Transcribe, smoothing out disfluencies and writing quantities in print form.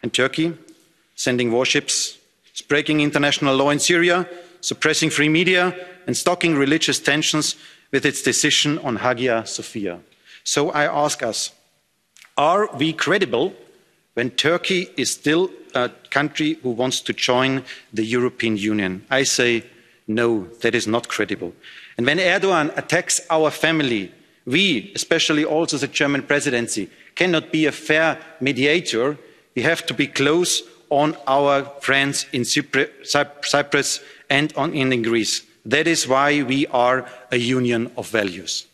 and Turkey, sending warships, breaking international law in Syria, suppressing free media and stoking religious tensions with its decision on Hagia Sophia. So I ask us, are we credible when Turkey is still a country who wants to join the European Union? I say no, that is not credible. And when Erdogan attacks our family, we, especially also the German presidency, cannot be a fair mediator. We have to be close on our friends in Cyprus and in Greece. That is why we are a union of values.